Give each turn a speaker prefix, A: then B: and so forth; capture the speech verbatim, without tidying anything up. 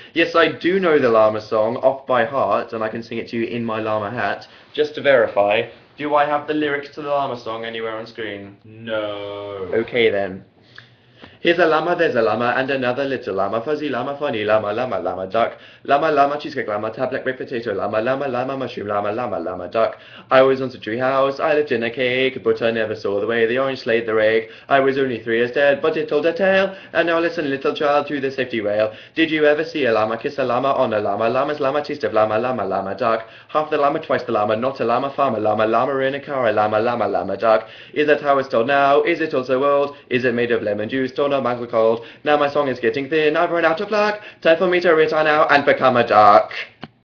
A: Yes, I do know the llama song off by heart, and I can sing it to you in my llama hat. Just to verify, do I have the lyrics to the llama song anywhere on screen?
B: No.
A: Okay then. Here's a llama, there's a llama, and another little llama, fuzzy llama, funny llama, llama, llama, duck, llama, llama, cheesecake llama, tablet, baked potato llama, llama, llama, mushroom llama, llama, llama, duck. I was once a tree house, I lived in a cake, but I never saw the way the orange slayed the rake. I was only three years dead, but it told a tale, and now listen, little child, to the safety rail. Did you ever see a llama kiss a llama on a llama? Llama's llama, taste of llama, llama, llama, duck. Half the llama, twice the llama, not a llama, farmer llama, llama in a car, a llama, llama, llama, duck. Is that how it's told now? Is it also old? Is it made of lemon juice, torn or mangle cold? Now my song is getting thin, I've run out of luck. Time for me to retire now and become a duck.